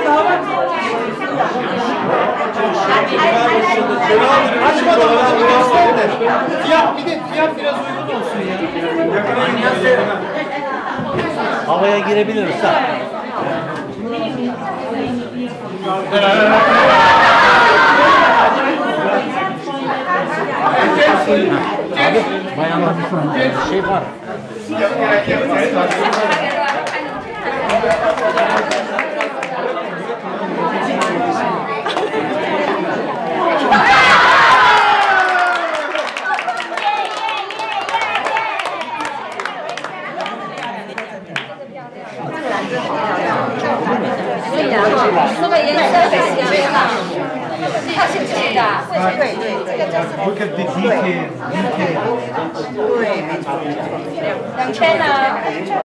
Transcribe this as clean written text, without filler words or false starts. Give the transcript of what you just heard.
Fiyat biraz uygun olsun ya. Havaya girebiliriz. Abi bayanlar şey var. 这个颜色很香啊，它是直的，对对，这个就是 Look at the detail. 对，没错，2000呢。